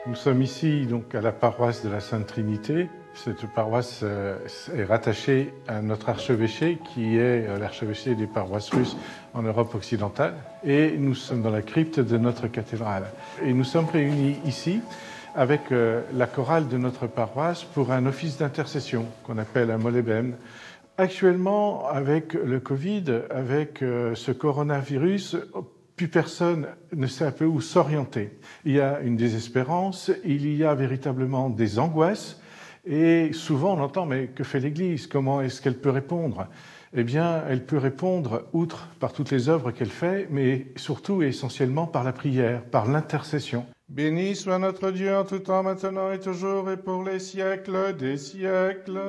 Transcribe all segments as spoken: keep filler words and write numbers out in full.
Nous sommes ici donc à la paroisse de la Sainte Trinité. Cette paroisse est rattachée à notre archevêché qui est l'archevêché des paroisses russes en Europe occidentale. Et nous sommes dans la crypte de notre cathédrale. Et nous sommes réunis ici avec la chorale de notre paroisse pour un office d'intercession qu'on appelle un moleben. Actuellement, avec le Covid, avec ce coronavirus, plus personne ne sait un peu où s'orienter. Il y a une désespérance, il y a véritablement des angoisses, et souvent on entend « mais que fait l'Église? Comment est-ce qu'elle peut répondre ?» Eh bien, elle peut répondre, outre par toutes les œuvres qu'elle fait, mais surtout et essentiellement par la prière, par l'intercession. Béni soit notre Dieu en tout temps, maintenant et toujours, et pour les siècles des siècles.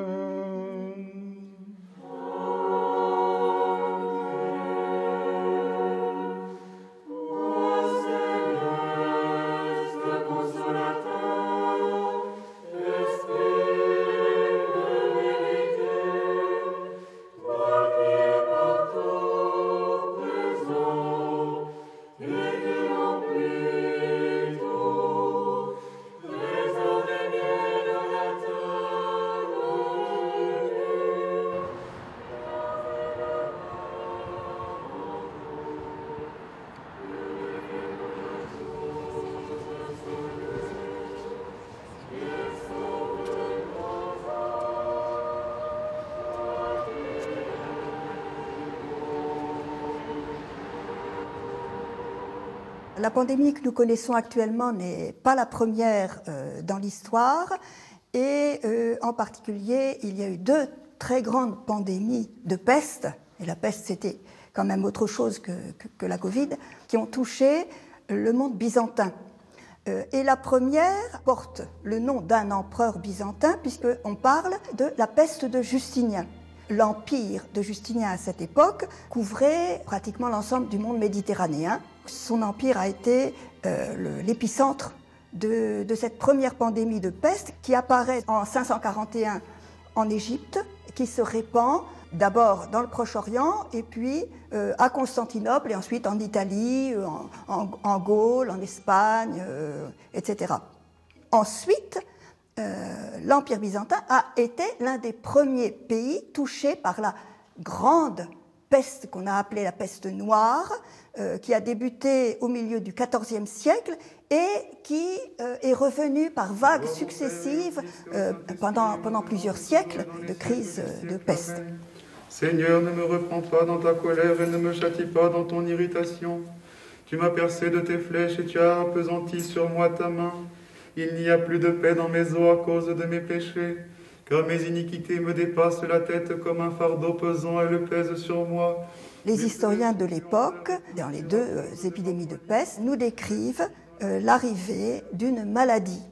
La pandémie que nous connaissons actuellement n'est pas la première euh, dans l'histoire et euh, en particulier il y a eu deux très grandes pandémies de peste, et la peste c'était quand même autre chose que, que, que la Covid, qui ont touché le monde byzantin. Euh, et la première porte le nom d'un empereur byzantin puisqu'on parle de la peste de Justinien. L'empire de Justinien à cette époque couvrait pratiquement l'ensemble du monde méditerranéen. Son empire a été euh, l'épicentre de, de cette première pandémie de peste qui apparaît en cinq cent quarante et un en Égypte, qui se répand d'abord dans le Proche-Orient et puis euh, à Constantinople et ensuite en Italie, en, en, en Gaule, en Espagne, euh, et cetera. Ensuite, Euh, l'Empire byzantin a été l'un des premiers pays touchés par la grande peste qu'on a appelée la peste noire, euh, qui a débuté au milieu du quatorzième siècle et qui euh, est revenue par vagues successives euh, pendant, pendant plusieurs siècles de crises de peste. Seigneur, ne me reprends pas dans ta colère et ne me châtie pas dans ton irritation. Tu m'as percé de tes flèches et tu as appesanti sur moi ta main. Il n'y a plus de paix dans mes os à cause de mes péchés, car mes iniquités me dépassent la tête comme un fardeau pesant, elles pèsent sur moi. Les historiens de l'époque, dans les deux euh, épidémies de peste, nous décrivent euh, l'arrivée d'une maladie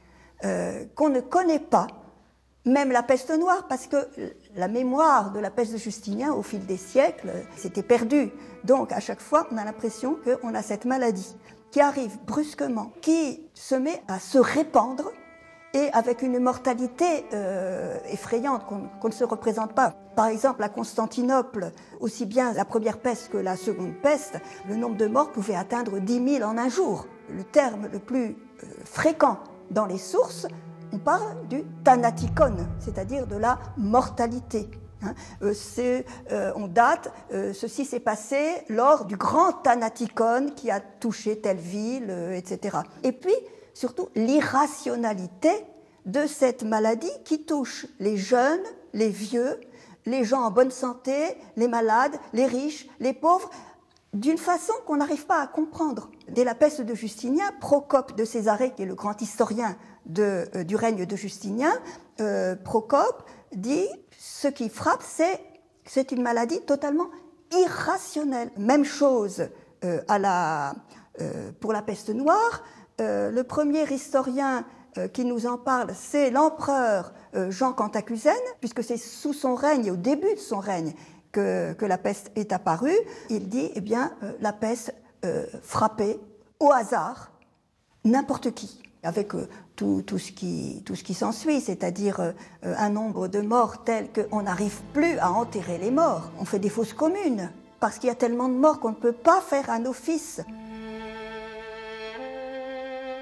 euh, qu'on ne connaît pas, même la peste noire, parce que la mémoire de la peste de Justinien, au fil des siècles, s'était perdue. Donc, à chaque fois, on a l'impression qu'on a cette maladie qui arrive brusquement, qui se met à se répandre et avec une mortalité euh, effrayante qu'on qu'on ne se représente pas. Par exemple, à Constantinople, aussi bien la première peste que la seconde peste, le nombre de morts pouvait atteindre dix mille en un jour. Le terme le plus euh, fréquent dans les sources, on parle du thanatikon, c'est-à-dire de la mortalité. Hein, euh, euh, on date, euh, ceci s'est passé lors du grand thanatikon qui a touché telle ville, euh, et cetera. Et puis, surtout, l'irrationalité de cette maladie qui touche les jeunes, les vieux, les gens en bonne santé, les malades, les riches, les pauvres, d'une façon qu'on n'arrive pas à comprendre. Dès la peste de Justinien, Procope de Césarée, qui est le grand historien de, euh, du règne de Justinien, euh, Procope dit ce qui frappe, c'est c'est une maladie totalement irrationnelle. Même chose euh, à la, euh, pour la peste noire. Euh, le premier historien euh, qui nous en parle, c'est l'empereur euh, Jean Cantacuzène, puisque c'est sous son règne, au début de son règne, que, que la peste est apparue. Il dit, eh bien, euh, la peste euh, frappait au hasard n'importe qui, avec euh, tout, tout ce qui, tout ce qui s'ensuit, c'est-à-dire euh, un nombre de morts tel qu'on n'arrive plus à enterrer les morts. On fait des fosses communes, parce qu'il y a tellement de morts qu'on ne peut pas faire un office.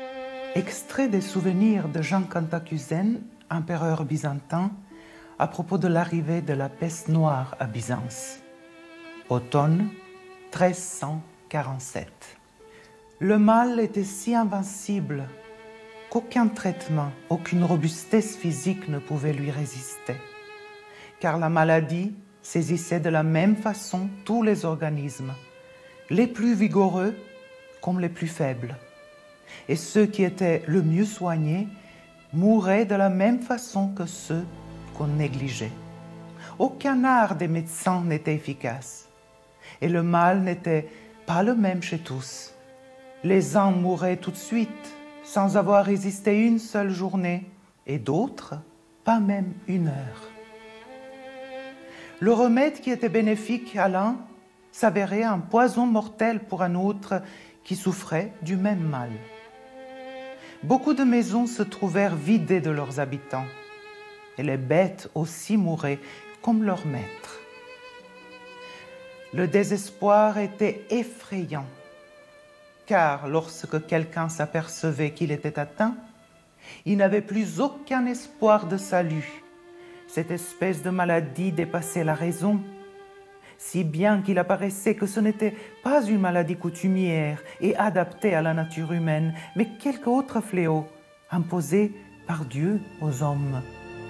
Extrait des souvenirs de Jean Cantacuzène, empereur byzantin, à propos de l'arrivée de la peste noire à Byzance. Automne treize cent quarante-sept. Le mal était si invincible qu'aucun traitement, aucune robustesse physique ne pouvait lui résister, car la maladie saisissait de la même façon tous les organismes, les plus vigoureux comme les plus faibles. Et ceux qui étaient le mieux soignés mouraient de la même façon que ceux qu'on négligeait. Aucun art des médecins n'était efficace, et le mal n'était pas le même chez tous. Les uns mouraient tout de suite, sans avoir résisté une seule journée, et d'autres, pas même une heure. Le remède qui était bénéfique à l'un s'avérait un poison mortel pour un autre qui souffrait du même mal. Beaucoup de maisons se trouvèrent vidées de leurs habitants, et les bêtes aussi mouraient comme leurs maîtres. Le désespoir était effrayant, car lorsque quelqu'un s'apercevait qu'il était atteint, il n'avait plus aucun espoir de salut. Cette espèce de maladie dépassait la raison, si bien qu'il apparaissait que ce n'était pas une maladie coutumière et adaptée à la nature humaine, mais quelque autre fléau imposé par Dieu aux hommes.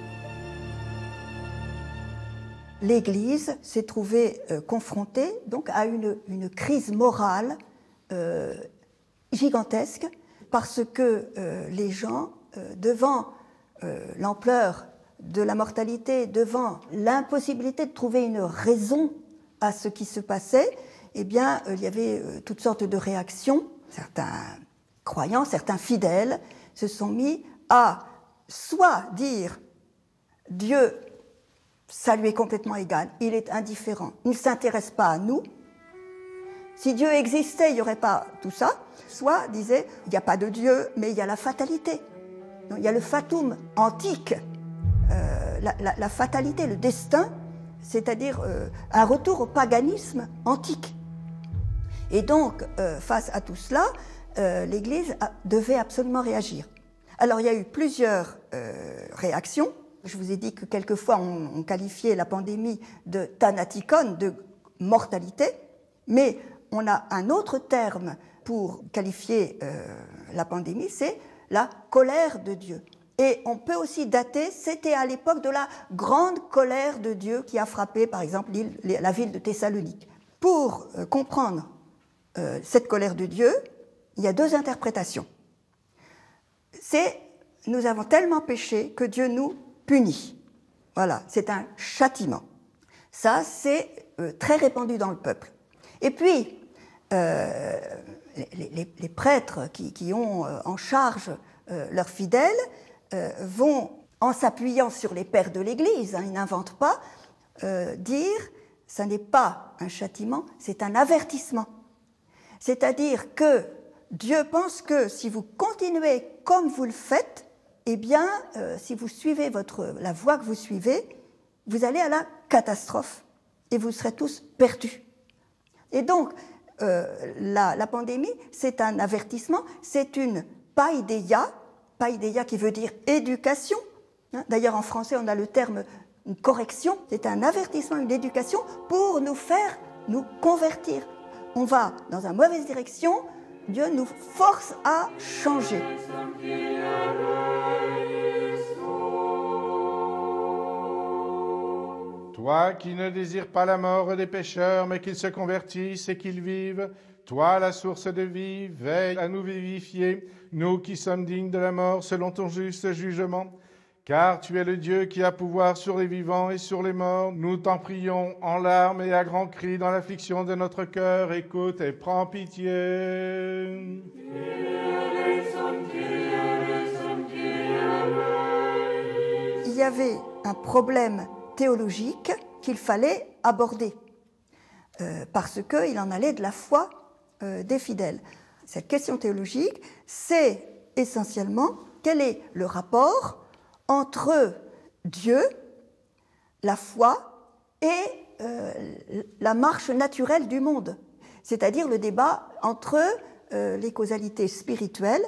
L'Église s'est trouvée euh, confrontée donc, à une, une crise morale euh, gigantesque parce que euh, les gens, euh, devant euh, l'ampleur de la mortalité, devant l'impossibilité de trouver une raison à ce qui se passait, eh bien, euh, il y avait euh, toutes sortes de réactions. Certains croyants, certains fidèles se sont mis à soit dire « Dieu, ça lui est complètement égal, il est indifférent, il ne s'intéresse pas à nous. Si Dieu existait, il n'y aurait pas tout ça. » Soit disait « Il n'y a pas de Dieu, mais il y a la fatalité. Donc, il y a le fatum antique, euh, la, la, la fatalité, le destin, c'est-à-dire euh, un retour au paganisme antique. » Et donc, euh, face à tout cela, euh, l'Église a, devait absolument réagir. Alors, il y a eu plusieurs euh, réactions. Je vous ai dit que quelquefois, on, on qualifiait la pandémie de thanatikon, de mortalité, mais on a un autre terme pour qualifier euh, la pandémie, c'est la colère de Dieu. Et on peut aussi dater, c'était à l'époque de la grande colère de Dieu qui a frappé, par exemple, l'île, la ville de Thessalonique. Pour euh, comprendre euh, cette colère de Dieu, il y a deux interprétations. C'est « nous avons tellement péché que Dieu nous punit ». Voilà, c'est un châtiment. Ça, c'est euh, très répandu dans le peuple. Et puis, euh, les, les, les prêtres qui, qui ont euh, en charge euh, leurs fidèles euh, vont, en s'appuyant sur les pères de l'Église, hein, ils n'inventent pas, euh, dire « ça n'est pas un châtiment, c'est un avertissement ». C'est-à-dire que Dieu pense que si vous continuez comme vous le faites, eh bien, euh, si vous suivez votre, la voie que vous suivez, vous allez à la catastrophe et vous serez tous perdus. Et donc, euh, la, la pandémie, c'est un avertissement, c'est une paideia, paideia qui veut dire éducation. Hein, d'ailleurs, en français, on a le terme une correction. C'est un avertissement, une éducation pour nous faire nous convertir. On va dans une mauvaise direction, Dieu nous force à changer. Toi qui ne désires pas la mort des pécheurs, mais qu'ils se convertissent et qu'ils vivent, toi la source de vie, veille à nous vivifier, nous qui sommes dignes de la mort selon ton juste jugement. Car tu es le Dieu qui a pouvoir sur les vivants et sur les morts. Nous t'en prions en larmes et à grands cris dans l'affliction de notre cœur. Écoute et prends pitié. Il y avait un problème théologique qu'il fallait aborder, euh, parce qu'il en allait de la foi euh, des fidèles. Cette question théologique, c'est essentiellement quel est le rapport entre Dieu, la foi et euh, la marche naturelle du monde, c'est-à-dire le débat entre euh, les causalités spirituelles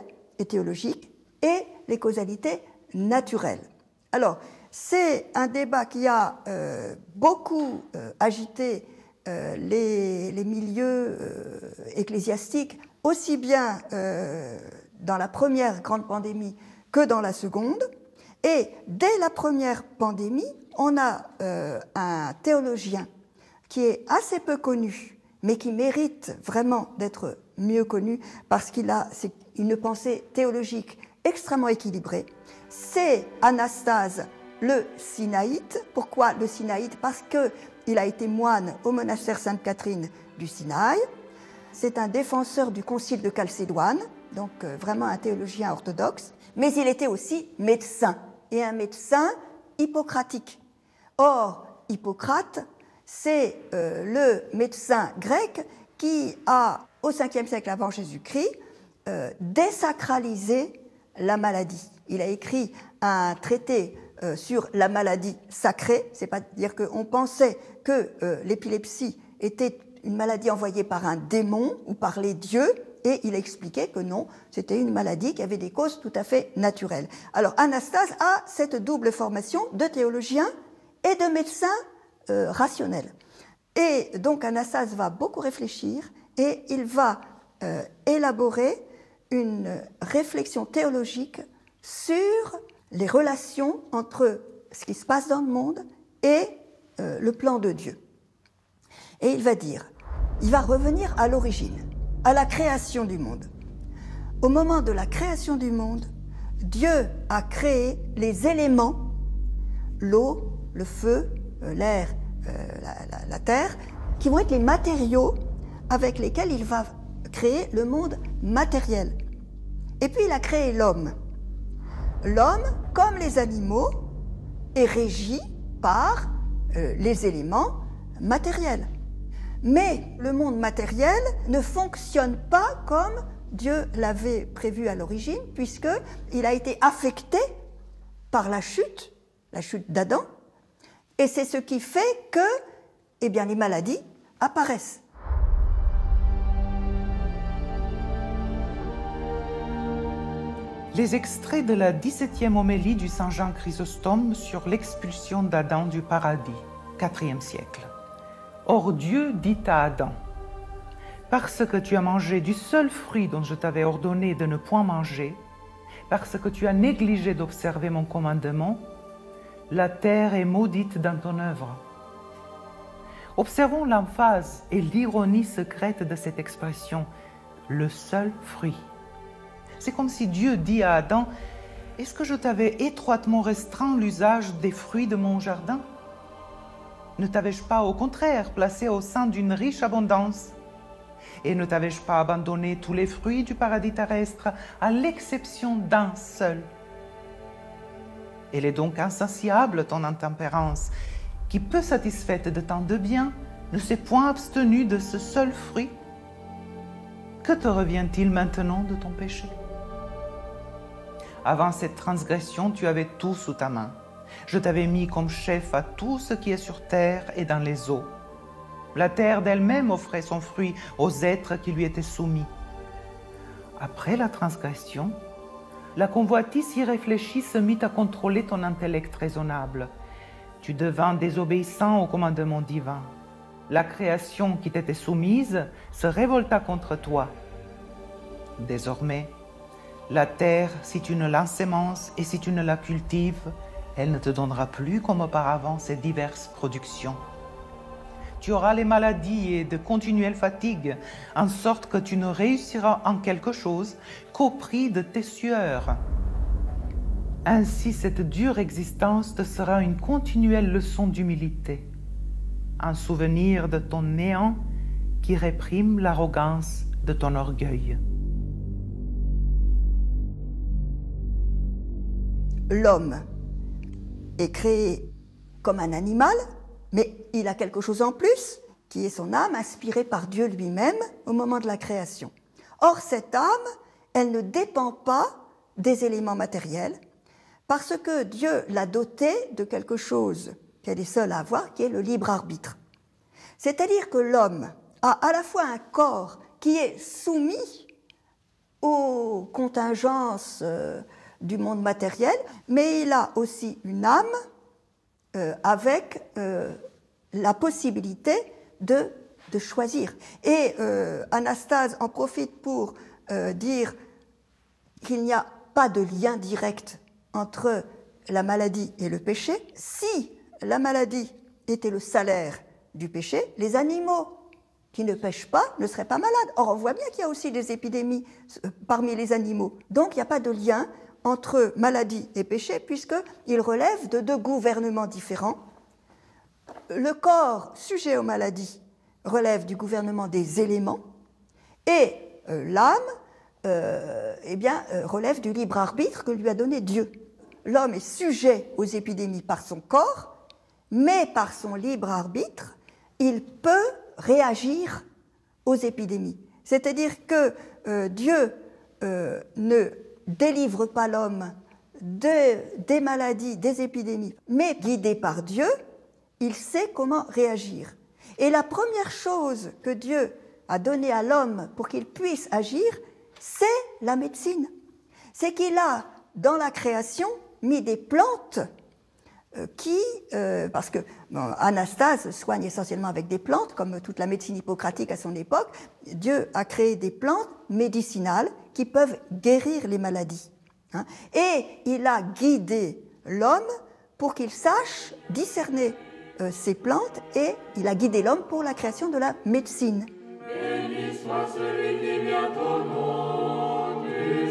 et théologiques et les causalités naturelles. Alors, c'est un débat qui a euh, beaucoup euh, agité euh, les, les milieux euh, ecclésiastiques, aussi bien euh, dans la première grande pandémie que dans la seconde. Et dès la première pandémie, on a euh, un théologien qui est assez peu connu, mais qui mérite vraiment d'être mieux connu parce qu'il a une pensée théologique extrêmement équilibrée. C'est Anastase le Sinaïte. Pourquoi le Sinaïte? Parce qu'il a été moine au monastère Sainte-Catherine du Sinaï. C'est un défenseur du concile de Chalcédoine, donc euh, vraiment un théologien orthodoxe, mais il était aussi médecin, et un médecin hippocratique. Or, Hippocrate, c'est euh, le médecin grec qui a, au cinquième siècle avant Jésus-Christ, euh, désacralisé la maladie. Il a écrit un traité euh, sur la maladie sacrée, c'est-à-dire qu'on pensait que euh, l'épilepsie était une maladie envoyée par un démon ou par les dieux, et il a expliqué que non, c'était une maladie qui avait des causes tout à fait naturelles. Alors Anastase a cette double formation de théologien et de médecin euh, rationnel. Et donc Anastase va beaucoup réfléchir et il va euh, élaborer une réflexion théologique sur les relations entre ce qui se passe dans le monde et euh, le plan de Dieu. Et il va dire, il va revenir à l'origine, à la création du monde. Au moment de la création du monde, Dieu a créé les éléments, l'eau, le feu, l'air, euh, la, la, la terre, qui vont être les matériaux avec lesquels il va créer le monde matériel. Et puis il a créé l'homme. L'homme, comme les animaux, est régi par euh, les éléments matériels. Mais le monde matériel ne fonctionne pas comme Dieu l'avait prévu à l'origine, puisqu'il a été affecté par la chute, la chute d'Adam, et c'est ce qui fait que eh bien, les maladies apparaissent. Les extraits de la dix-septième homélie du Saint Jean Chrysostome sur l'expulsion d'Adam du paradis, quatrième siècle. Or Dieu dit à Adam, « Parce que tu as mangé du seul fruit dont je t'avais ordonné de ne point manger, parce que tu as négligé d'observer mon commandement, la terre est maudite dans ton œuvre. » Observons l'emphase et l'ironie secrète de cette expression, « le seul fruit ». C'est comme si Dieu dit à Adam, « Est-ce que je t'avais étroitement restreint l'usage des fruits de mon jardin ? Ne t'avais-je pas, au contraire, placé au sein d'une riche abondance? Et ne t'avais-je pas abandonné tous les fruits du paradis terrestre, à l'exception d'un seul? Elle est donc insatiable, ton intempérance, qui, peu satisfaite de tant de biens, ne s'est point abstenue de ce seul fruit. Que te revient-il maintenant de ton péché? Avant cette transgression, tu avais tout sous ta main. Je t'avais mis comme chef à tout ce qui est sur terre et dans les eaux. La terre d'elle-même offrait son fruit aux êtres qui lui étaient soumis. Après la transgression, la convoitise irréfléchie se mit à contrôler ton intellect raisonnable. Tu devins désobéissant au commandement divin. La création qui t'était soumise se révolta contre toi. Désormais, la terre, si tu ne l'ensemences et si tu ne la cultives, elle ne te donnera plus comme auparavant ses diverses productions. Tu auras les maladies et de continuelles fatigues, en sorte que tu ne réussiras en quelque chose qu'au prix de tes sueurs. Ainsi, cette dure existence te sera une continuelle leçon d'humilité, un souvenir de ton néant qui réprime l'arrogance de ton orgueil. L'homme est créé comme un animal, mais il a quelque chose en plus, qui est son âme inspirée par Dieu lui-même au moment de la création. Or, cette âme, elle ne dépend pas des éléments matériels, parce que Dieu l'a dotée de quelque chose qu'elle est seule à avoir, qui est le libre arbitre. C'est-à-dire que l'homme a à la fois un corps qui est soumis aux contingences euh, du monde matériel, mais il a aussi une âme euh, avec euh, la possibilité de, de choisir. Et euh, Anastase en profite pour euh, dire qu'il n'y a pas de lien direct entre la maladie et le péché. Si la maladie était le salaire du péché, les animaux qui ne pêchent pas ne seraient pas malades. Or, on voit bien qu'il y a aussi des épidémies parmi les animaux. Donc, il n'y a pas de lien entre maladie et péché, puisqu'ils relèvent de deux gouvernements différents. Le corps sujet aux maladies relève du gouvernement des éléments, et euh, l'âme euh, eh bien, euh, relève du libre arbitre que lui a donné Dieu. L'homme est sujet aux épidémies par son corps, mais par son libre arbitre, il peut réagir aux épidémies. C'est-à-dire que euh, Dieu euh, ne délivre pas l'homme de, des maladies, des épidémies, mais guidé par Dieu, il sait comment réagir. Et la première chose que Dieu a donnée à l'homme pour qu'il puisse agir, c'est la médecine. C'est qu'il a, dans la création, mis des plantes euh, qui, euh, parce que bon, Anastase soigne essentiellement avec des plantes, comme toute la médecine hippocratique à son époque, Dieu a créé des plantes médicinales qui peuvent guérir les maladies. Hein. Et il a guidé l'homme pour qu'il sache discerner euh, ces plantes, et il a guidé l'homme pour la création de la médecine. Béni soit celui qui vient au nom du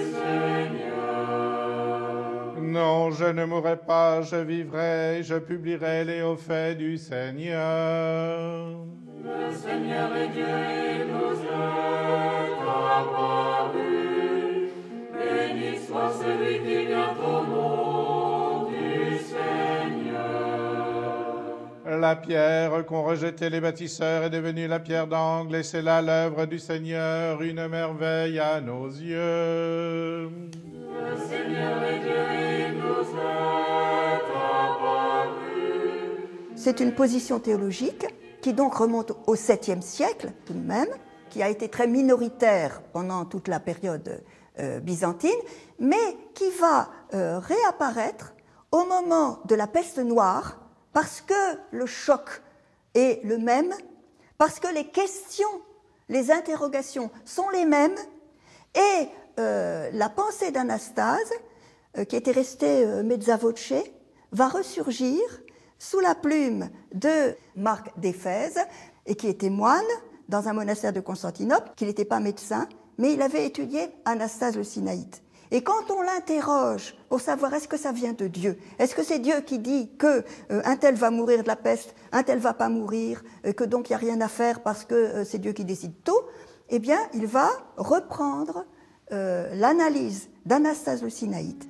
Seigneur. Non, je ne mourrai pas, je vivrai, je publierai les hauts faits du Seigneur. Le Seigneur est Dieu et nous est apparu. Béni soit celui qui vient au nom du Seigneur. La pierre qu'ont rejetée les bâtisseurs est devenue la pierre d'angle, et c'est là l'œuvre du Seigneur, une merveille à nos yeux. Le Seigneur est Dieu et nous est apparu. C'est une position théologique qui donc remonte au septième siècle tout de même, qui a été très minoritaire pendant toute la période euh, byzantine, mais qui va euh, réapparaître au moment de la peste noire, parce que le choc est le même, parce que les questions, les interrogations sont les mêmes, et euh, la pensée d'Anastase, euh, qui était restée euh, mezza voce, va ressurgir sous la plume de Marc d'Éphèse, et qui était moine dans un monastère de Constantinople, qu'il n'était pas médecin, mais il avait étudié Anastase le Sinaïte. Et quand on l'interroge pour savoir est-ce que ça vient de Dieu, est-ce que c'est Dieu qui dit que euh, un tel va mourir de la peste, un tel va pas mourir, euh, que donc il n'y a rien à faire parce que euh, c'est Dieu qui décide tout, eh bien il va reprendre euh, l'analyse d'Anastase le Sinaïte.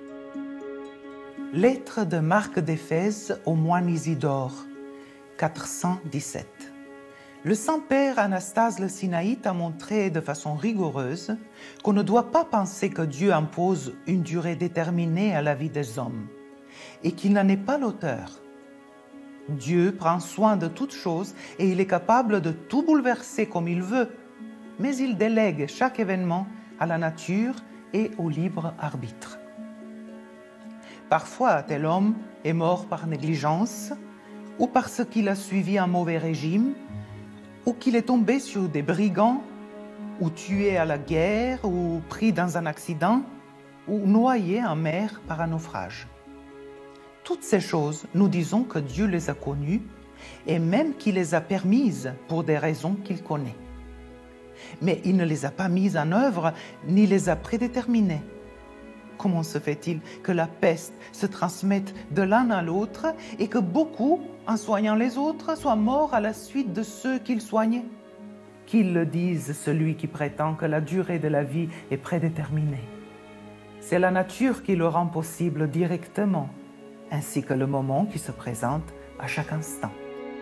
Lettre de Marc d'Éphèse au moine Isidore, quatre cent dix-sept. Le Saint-Père Anastase le Sinaïte a montré de façon rigoureuse qu'on ne doit pas penser que Dieu impose une durée déterminée à la vie des hommes et qu'il n'en est pas l'auteur. Dieu prend soin de toutes choses et il est capable de tout bouleverser comme il veut, mais il délègue chaque événement à la nature et au libre arbitre. Parfois, tel homme est mort par négligence ou parce qu'il a suivi un mauvais régime, ou qu'il est tombé sur des brigands, ou tué à la guerre, ou pris dans un accident, ou noyé en mer par un naufrage. Toutes ces choses, nous disons que Dieu les a connues, et même qu'il les a permises pour des raisons qu'il connaît. Mais il ne les a pas mises en œuvre, ni les a prédéterminées. Comment se fait-il que la peste se transmette de l'un à l'autre et que beaucoup, en soignant les autres, soient morts à la suite de ceux qu'ils soignaient? Qu'il le dise celui qui prétend que la durée de la vie est prédéterminée. C'est la nature qui le rend possible directement, ainsi que le moment qui se présente à chaque instant.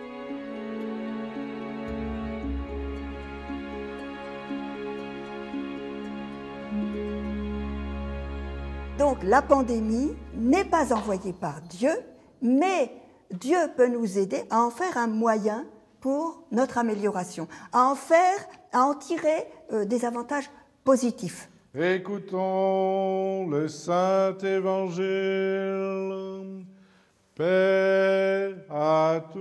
Donc la pandémie n'est pas envoyée par Dieu, mais Dieu peut nous aider à en faire un moyen pour notre amélioration, à en faire, à en tirer euh, des avantages positifs. Écoutons le Saint-Évangile. Paix à tous.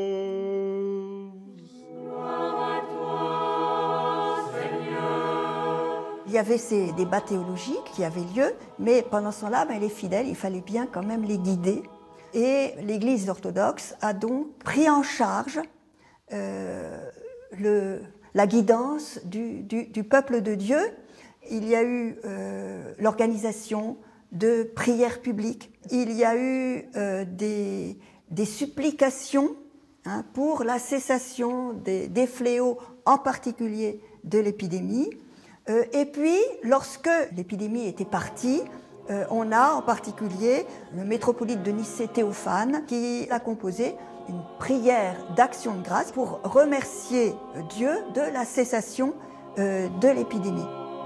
Gloire à toi, Seigneur. Il y avait ces débats théologiques qui avaient lieu, mais pendant ce temps-là, ben, les fidèles, il fallait bien quand même les guider. Et l'Église orthodoxe a donc pris en charge euh, le, la guidance du, du, du peuple de Dieu. Il y a eu euh, l'organisation de prières publiques. Il y a eu euh, des, des supplications hein, pour la cessation des, des fléaux, en particulier de l'épidémie. Euh, et puis, lorsque l'épidémie était partie, euh, on a en particulier le métropolite de Nicée Théophane qui a composé une prière d'action de grâce pour remercier Dieu de la cessation euh, de l'épidémie.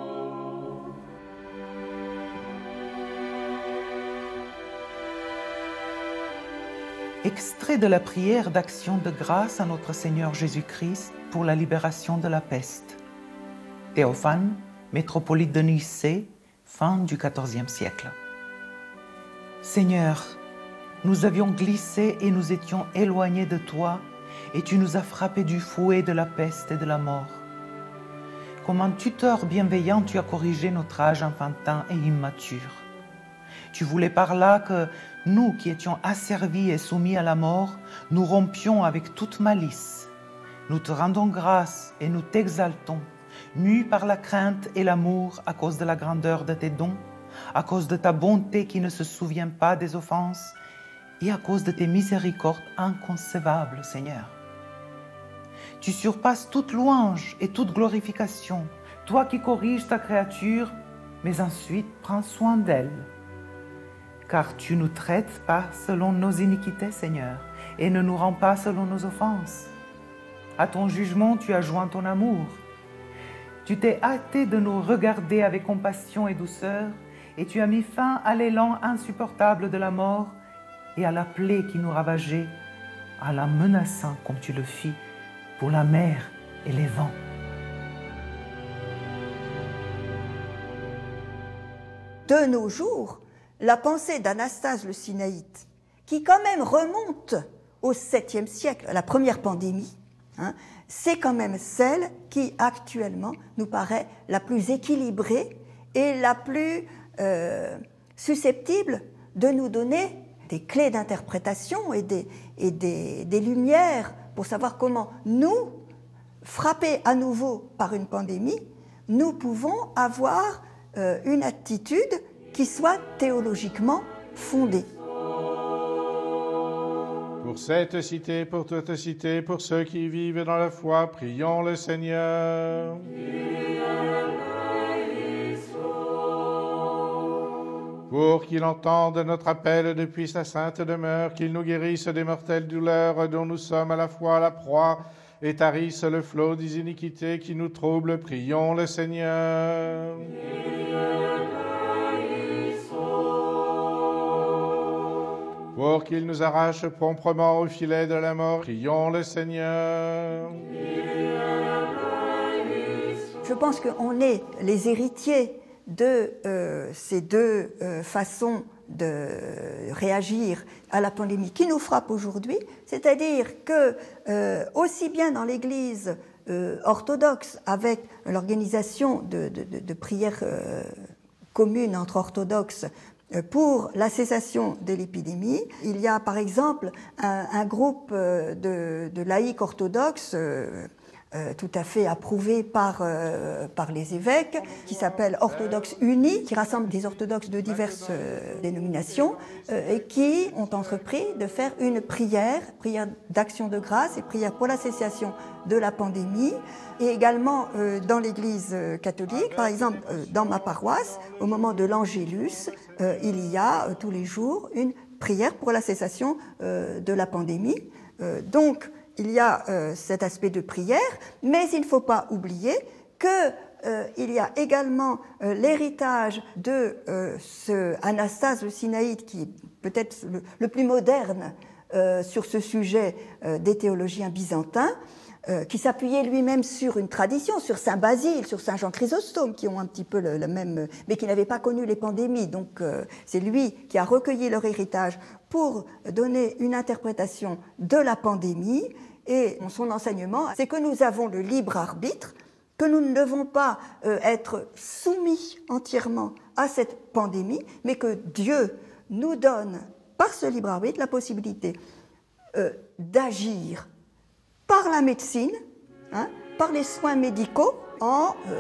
Extrait de la prière d'action de grâce à notre Seigneur Jésus-Christ pour la libération de la peste. Théophane, métropolite de Nicée, fin du quatorzième siècle. Seigneur, nous avions glissé et nous étions éloignés de toi, et tu nous as frappés du fouet de la peste et de la mort. Comme un tuteur bienveillant, tu as corrigé notre âge enfantin et immature. Tu voulais par là que nous qui étions asservis et soumis à la mort, nous rompions avec toute malice. Nous te rendons grâce et nous t'exaltons, mus par la crainte et l'amour à cause de la grandeur de tes dons, à cause de ta bonté qui ne se souvient pas des offenses et à cause de tes miséricordes inconcevables, Seigneur. Tu surpasses toute louange et toute glorification, toi qui corriges ta créature, mais ensuite prends soin d'elle. Car tu ne nous traites pas selon nos iniquités, Seigneur, et ne nous rends pas selon nos offenses. À ton jugement, tu as joint ton amour. Tu t'es hâté de nous regarder avec compassion et douceur, et tu as mis fin à l'élan insupportable de la mort et à la plaie qui nous ravageait, en la menaçant comme tu le fis pour la mer et les vents. De nos jours, la pensée d'Anastase le Sinaïte, qui quand même remonte au septième siècle, à la première pandémie, hein, c'est quand même celle qui actuellement nous paraît la plus équilibrée et la plus euh, susceptible de nous donner des clés d'interprétation et, des, et des, des lumières pour savoir comment nous, frappés à nouveau par une pandémie, nous pouvons avoir euh, une attitude qui soit théologiquement fondée. Pour cette cité, pour toute cité, pour ceux qui vivent dans la foi, prions le Seigneur. Pour qu'il entende notre appel depuis sa sainte demeure, qu'il nous guérisse des mortelles douleurs dont nous sommes à la fois la proie, et tarisse le flot des iniquités qui nous troublent, prions le Seigneur. Pour qu'il nous arrache promptement au filet de la mort, prions le Seigneur. Je pense qu'on est les héritiers de euh, ces deux euh, façons de réagir à la pandémie qui nous frappe aujourd'hui, c'est-à-dire que euh, aussi bien dans l'Église euh, orthodoxe, avec l'organisation de, de, de, de prières euh, communes entre orthodoxes pour la cessation de l'épidémie, il y a par exemple un, un groupe de, de laïcs orthodoxes euh, Euh, tout à fait approuvé par, euh, par les évêques, qui s'appelle Orthodoxes Unis, qui rassemble des orthodoxes de diverses euh, dénominations, euh, et qui ont entrepris de faire une prière, prière d'action de grâce et prière pour la cessation de la pandémie, et également euh, dans l'Église euh, catholique, par exemple euh, dans ma paroisse, au moment de l'Angélus, euh, il y a euh, tous les jours une prière pour la cessation euh, de la pandémie. Euh, donc, il y a euh, cet aspect de prière, mais il ne faut pas oublier qu'il euh, y a également euh, l'héritage de euh, ce Anastase le Sinaïte, qui est peut-être le, le plus moderne euh, sur ce sujet euh, des théologiens byzantins, euh, qui s'appuyait lui-même sur une tradition, sur Saint Basile, sur Saint Jean Chrysostome, qui ont un petit peu le, le même, mais qui n'avaient pas connu les pandémies. Donc euh, c'est lui qui a recueilli leur héritage pour donner une interprétation de la pandémie. Et son enseignement, c'est que nous avons le libre arbitre, que nous ne devons pas euh, être soumis entièrement à cette pandémie, mais que Dieu nous donne, par ce libre arbitre, la possibilité euh, d'agir par la médecine, hein, par les soins médicaux, en euh,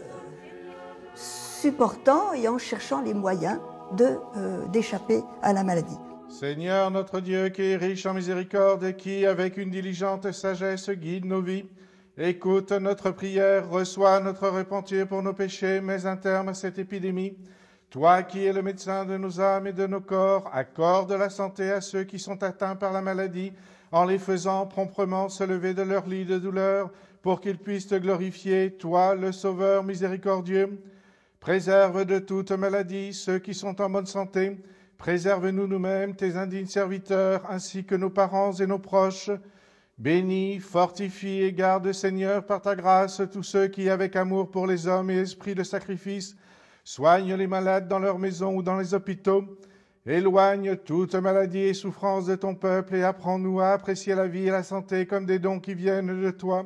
supportant et en cherchant les moyens de, euh, d'échapper à la maladie. Seigneur notre Dieu, qui est riche en miséricorde et qui, avec une diligente sagesse, guide nos vies, écoute notre prière, reçois notre repentir pour nos péchés, mets un terme à cette épidémie. Toi qui es le médecin de nos âmes et de nos corps, accorde la santé à ceux qui sont atteints par la maladie, en les faisant promptement se lever de leur lit de douleur, pour qu'ils puissent te glorifier, toi, le Sauveur miséricordieux. Préserve de toute maladie ceux qui sont en bonne santé. Préserve-nous nous-mêmes, tes indignes serviteurs, ainsi que nos parents et nos proches. Bénis, fortifie et garde, Seigneur, par ta grâce, tous ceux qui, avec amour pour les hommes et esprit de sacrifice, soignent les malades dans leurs maisons ou dans les hôpitaux. Éloigne toute maladie et souffrance de ton peuple et apprends-nous à apprécier la vie et la santé comme des dons qui viennent de toi.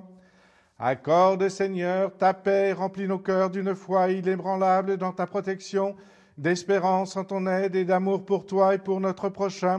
Accorde, Seigneur, ta paix, remplis nos cœurs d'une foi inébranlable dans ta protection, d'espérance en ton aide et d'amour pour toi et pour notre prochain.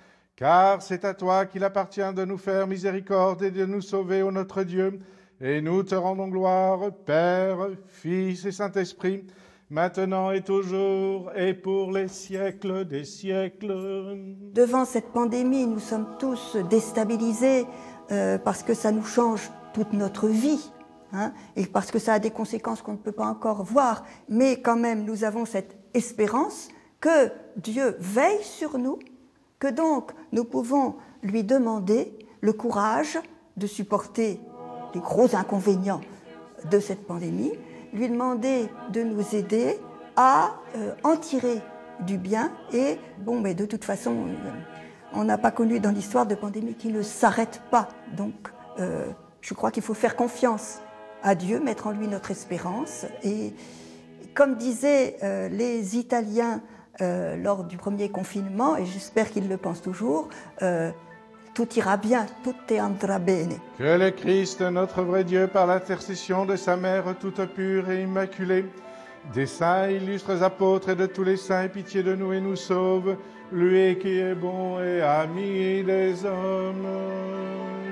Car c'est à toi qu'il appartient de nous faire miséricorde et de nous sauver, ô notre Dieu. Et nous te rendons gloire, Père, Fils et Saint-Esprit, maintenant et toujours et pour les siècles des siècles. Devant cette pandémie, nous sommes tous déstabilisés euh, parce que ça nous change toute notre vie. Hein, et parce que ça a des conséquences qu'on ne peut pas encore voir, mais quand même nous avons cette espérance que Dieu veille sur nous, que donc nous pouvons lui demander le courage de supporter les gros inconvénients de cette pandémie, lui demander de nous aider à euh, en tirer du bien. Et bon, mais de toute façon, euh, on n'a pas connu dans l'histoire de pandémie qui ne s'arrête pas. Donc, euh, je crois qu'il faut faire confiance à Dieu, mettre en lui notre espérance. Et comme disaient euh, les Italiens euh, lors du premier confinement, et j'espère qu'ils le pensent toujours, euh, tout ira bien, tutto andrà bene. Que le Christ, notre vrai Dieu, par l'intercession de sa mère toute pure et immaculée, des saints illustres apôtres et de tous les saints, ait pitié de nous et nous sauve, lui qui est bon et ami des hommes.